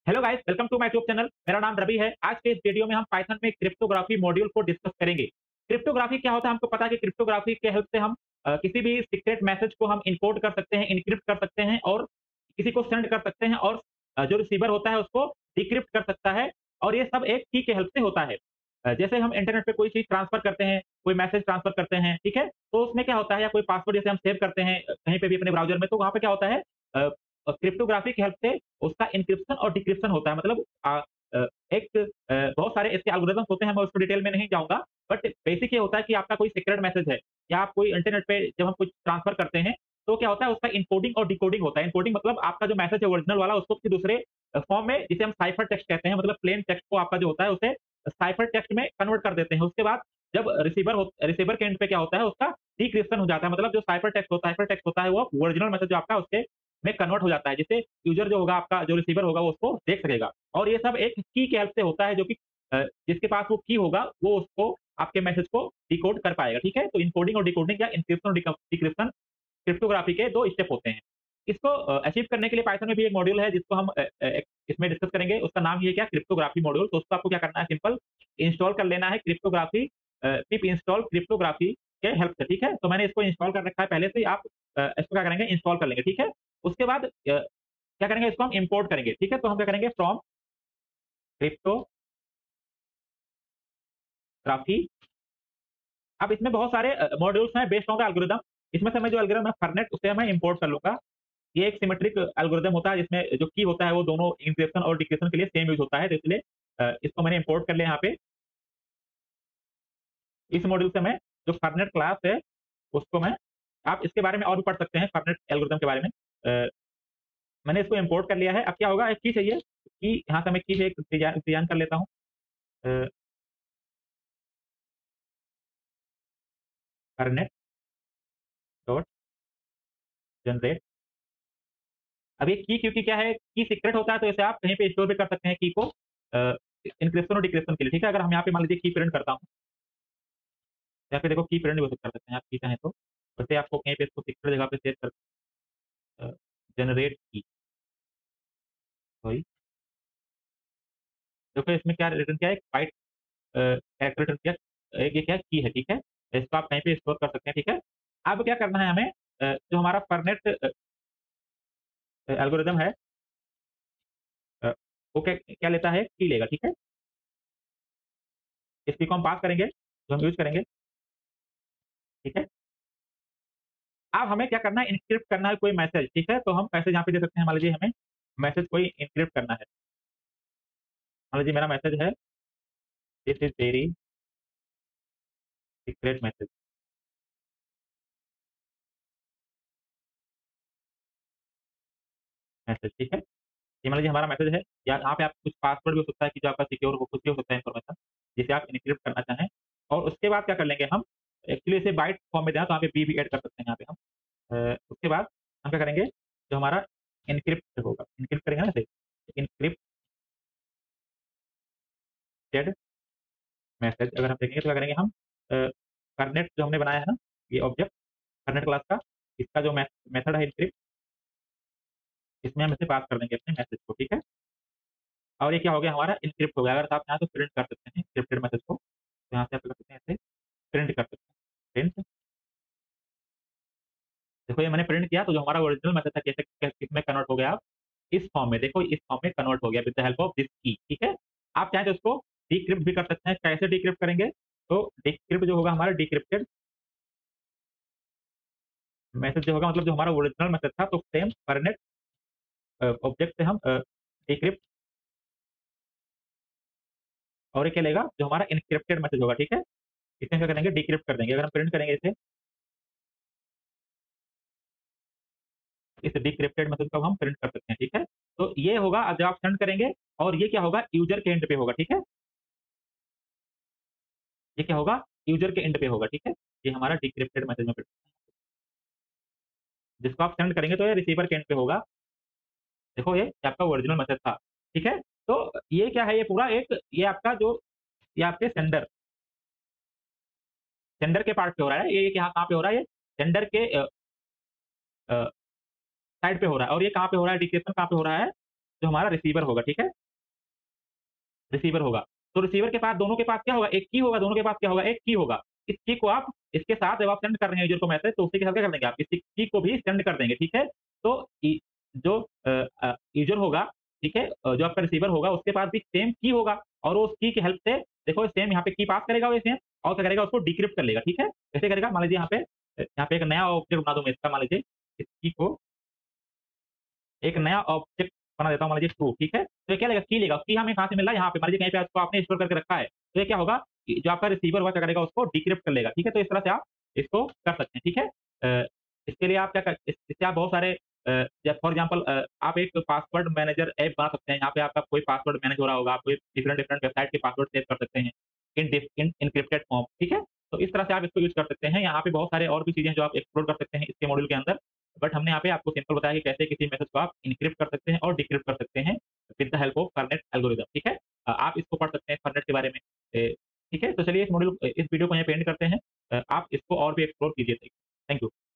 Hello guys, welcome to my YouTube channel. मेरा नाम रवि है। आज के इस वीडियो में हम पाइथन में क्रिप्टोग्राफी मॉड्यूल को डिस्कस करेंगे। क्रिप्टोग्राफी क्या होता है? हमको पता है कि क्रिप्टोग्राफी के हेल्प से हम किसी भी सीक्रेट मैसेज को हम इनकोड कर सकते हैं, एन्क्रिप्ट कर सकते हैं और किसी को सेंड कर सकते हैं और जो रिसीवर होता है उसको डिक्रिप्ट कर सकता है और ये सब एक की के हेल्प से होता है। जैसे हम इंटरनेट पे कोई चीज़ ट्रांसफर करते हैं, कोई मैसेज ट्रांसफर करते हैं, ठीक है? तो उसमें क्या होता है या कोई पासवर्ड जैसे हम सेव करते हैं कहीं पे भी अपने ब्राउज़र में, तो वहाँ पे क्या होता है क्रिप्टोग्राफी की हेल्प से उसका एन्क्रिप्शन और डिक्रिप्शन होता है। मतलब अ, बहुत सारे इसके एल्गोरिदम्स होते हैं, मैं उसको डिटेल में नहीं जाऊँगा, बट बेसिक ये होता है कि आपका कोई सीक्रेट मैसेज है या आप कोई इंटरनेट पे जब हम कुछ ट्रांसफर करते हैं, तो क्या होता है उसका एन्कोडिंग और डिकोडिंग होता है। एन्कोडिंग मतलब आपका जो मैसेज है ओरिजिनल वाला उसको किसी दूसरे फॉर्म में जिसे हम साइफर टेक्स्ट कहते हैं, मतलब प्लेन टेक्स्ट को आपका जो होता है उसे साइफर टेक्स्ट में कन्वर्ट कर देते हैं। उसके बाद जब रिसीवर के एंड पे क्या होता है उसका डिक्रिप्शन हो जाता है। मतलब जो साइफर टेक्स्ट होता है वो ओरिजिनल मैसेज जो आपका उसके में कन्वर्ट हो जाता है, जिससे यूज़र जो होगा आपका जो रिसीवर होगा वो उसको देख सकेगा। और ये सब एक की के हेल्प से होता है जो कि जिसके पास वो की होगा वो उसको आपके मैसेज को डिकोड कर पाएगा, ठीक है? तो एन्कोडिंग और डिकोडिंग या एन्क्रिप्शन और डिक्रिप्शन क्रिप्टोग्राफी के 2 स्टेप होते हैं। इसको अचीव करने के लिए पाइथन में भी एक मॉड्यूल है जिसको हम इसमें डिस्कस करेंगे। उसका नाम ये है क्या? Cryptography module. तो उसको आपको क्या करना है? सिंपल इंस्टॉल कर लेना है क्रिप्टोग्राफी पिप इंस्टॉल क्रिप्टोग्राफी के हेल्प से, ठीक है? तो मैंने इसको इंस्टॉल कर रखा है पहले से ही। आप इसको क्या करेंगे? इंस्टॉल कर लेंगे, ठीक है? उसके बाद क्या करेंगे? इसको हम इम्पोर्ट करेंगे, ठीक है? तो हम क्या करेंगे? From cryptography. अब इसमें बहुत सारे मॉड्यूल्स हैं बेस्ड ऑन द एल्गोरिदम। इसमें से मैं जो एल्गोरिदम है फरनेट उसे मैं इम्पोर्ट कर लूँगा। ये एक सिमेट्रिक एल्गोरिदम होता है जिसमें जो की होता है वो दोनों एन्क्रिप्शन और डिक्रिप्शन के लिए सेम यूज़ होता है। तो इसलिए इसको मैंने इम्पोर्ट कर लिया यहाँ पे। इस मॉड्यूल से मैं जो फरनेट क्लास है उसको मैं आप इसके बारे में और भी पढ़ सकते हैं फरनेट एल्गोरिदम के बारे में। मैंने इसको इम्पोर्ट कर लिया है। अब क्या होगा? एक की चाहिए, की यहाँ से मैं की से एक डिज़ाइन कर लेता हूँ। Uh, Fernet dot generate. अब ये की क्योंकि क्या है, की सीक्रेट होता है तो इसे आप कहीं पे स्टोर भी कर सकते हैं की को एन्क्रिप्शन और डिक्रिप्शन के लिए, ठीक है? अगर हम यहाँ पे मान लीजिए की प्रिंट करता हूँ, या फिर देखो की प्रिंट भी कर सकते हैं आप की चाहें तो। वैसे आपको कहीं पे इसको सीक्रेट जगह पे सेव कर जनरेट की, सॉरी, देखो इसमें क्या रिटर्न किया है, एक बाइट कैरेक्टर रिटर्न किया, एक ये क्या की है, ठीक है? इसको आप कहीं पे स्टोर कर सकते हैं, ठीक है? अब क्या करना है हमें, जो हमारा फरनेट एल्गोरिदम है, अ, वो क्या क्या लेता है? की लेगा, ठीक है? इस की को हम पास करेंगे, जो हम यूज़ करेंगे, ठीक है? अब हमें क्या करना है? एन्क्रिप्ट करना है कोई मैसेज, ठीक है? तो हम मैसेज यहाँ पे दे सकते हैं, मान लीजिए हमें मैसेज कोई एन्क्रिप्ट करना है। मान लीजिए मेरा मैसेज है, this is very secret message, ठीक है? ये मान लीजिए हमारा मैसेज है, या यहाँ पे आप कुछ पासवर्ड भी हो सकता है कि जो आपका सिक्योर हो, कुछ भी हो सकता है इन्फॉर्मेशन, जिसे आप एन्क्रिप्ट करना चाहें। और उसके बाद क्या कर लेंगे हम, एक्चुअली इसे बाइट फॉर्म में देना तो यहाँ पे बी भी ऐड कर सकते हैं यहाँ पे हम। उसके बाद हम क्या करेंगे, जो हमारा एन्क्रिप्ट होगा, एन्क्रिप्ट करेंगे ना इसे, एन्क्रिप्टेड मैसेज अगर हम देखेंगे तो क्या करेंगे हम, करनेट जो हमने बनाया है ना, ये ऑब्जेक्ट करनेट क्लास का, इसका जो मेथड है एन्क्रिप्ट, इसमें हम इसे पास कर देंगे अपने मैसेज को, ठीक है? और ये क्या हो गया? हमारा एन्क्रिप्ट हो गया। अगर आप चाहें तो प्रिंट कर सकते हैं एन्क्रिप्टेड मैसेज को, तो यहाँ से आप कर सकते हैं, इसे प्रिंट कर सकते हैं। प्रिंट, देखो ये मैंने प्रिंट किया तो जो हमारा ओरिजिनल मैसेज था कैसे किसमें कन्वर्ट हो गया, इस फॉर्म में, देखो इस फॉर्म में कन्वर्ट हो गया with the help of this key, ठीक है? आप चाहें तो इसको डिक्रिप्ट भी कर सकते हैं। कैसे डिक्रिप्ट करेंगे? तो डिक्रिप्ट जो होगा हमारा डिक्रिप्टेड मैसेज जो होगा, मतलब जो हमारा ओरिजिनल मैसेज था तो सेम फॉरनेट ऑब्जेक्ट से हम डिक्रिप्ट, और ये क्या लेगा? जो हमारा एन्क्रिप्टेड मैसेज होगा, ठीक है? इसे क्या करेंगे? डिक्रिप्ट कर देंगे। अगर हम प्रिंट करेंगे इसे, इस डिक्रिप्टेड मैसेज को हम प्रिंट कर सकते हैं, ठीक है? तो ये होगा जब आप सेंड करेंगे, और ये क्या होगा? यूज़र के एंड पे होगा, ठीक है? ये क्या होगा? यूज़र के एंड पे होगा, ठीक है? ये हमारा डिक्रिप्टेड मैसेज में प्रिंट, जिसको आप सेंड करेंगे तो ये रिसीवर के एंड पे होगा। देखो ये आपका ओरिजिनल मैसेज था, ठीक है? तो ये क्या है? ये पूरा एक ये आपका जो ये आपके सेंडर के पार्ट पे हो रहा है। ये यहाँ कहाँ पे हो रहा है? ये सेंडर के अ, साइड पे हो रहा है। और ये कहाँ पे हो रहा है? डिक्रिप्शन कहाँ पे हो रहा है? जो हमारा रिसीवर होगा, ठीक है? रिसीवर होगा। तो रिसीवर के पास दोनों के पास क्या होगा? एक की होगा, दोनों के पास क्या होगा? एक की होगा। इस की को आप इसके साथ जब आप सेंड कर रहे हैं यूज़र को मैसेज तो उसी के साथ क्या कर देंगे आप? इस की को भी सेंड कर देंगे, ठीक है? तो जो यूज़र होगा, ठीक है? जो आपका रिसीवर होगा उसके पास भी सेम की होगा और वो उस की की हेल्प से देखो सेम यहाँ पे की पास करेगा वो सेम और क्या करेगा उसको डिक्रिप्ट कर लेगा, ठीक है? कैसे करेगा? मान लीजिए यहाँ पे एक नया ऑब्जेक्ट बना दूँ मैं इसका मान लीजिए, इस की को एक नया ऑब्जेक्ट बना देता हूँ मान लीजिए ट्रू, ठीक है? तो ये क्या लेगा? की लेगा, की हमें कहाँ से मिल रहा है? यहाँ पे मान लीजिए कहीं पे इसको आपने स्टोर करके रखा है। तो ये क्या होगा कि जो आपका रिसीवर होगा क्या करेगा उसको डिक्रिप्ट कर लेगा, ठीक है? तो इस तरह से आप इसको कर सकते हैं, ठीक है? इसके लिए आप क्या कर इससे आप बहुत सारे फॉर एग्जांपल आप एक पासवर्ड मैनेजर ऐप बना सकते हैं। यहाँ पे आपका कोई पासवर्ड मैनेज हो रहा होगा, आप कोई डिफरेंट वेबसाइट के पासवर्ड सेव कर सकते हैं इन एन्क्रिप्टेड फॉर्म, ठीक है? तो इस तरह से आप इसको यूज़ कर सकते हैं। यहाँ पे बहुत सारे और भी चीज़ें हैं जो आप एक्सप्लोर कर सकते हैं इसके मॉड्यूल के अंदर। बट हमने यहाँ पे आपको सिंपल बताया कि कैसे किसी मैसेज को आप एन्क्रिप्ट कर सकते हैं और डिक्रिप्ट कर सकते हैं with the help of Fernet algorithm, ठीक है? आप इसको पढ़ सकते हैं फॉरनेट के बारे में। ठीक है? तो चलिए इस वीडियो को यहीं पे एंड करते हैं। आप इसको और भी एक्सप्लोर कीजिए। Thank you.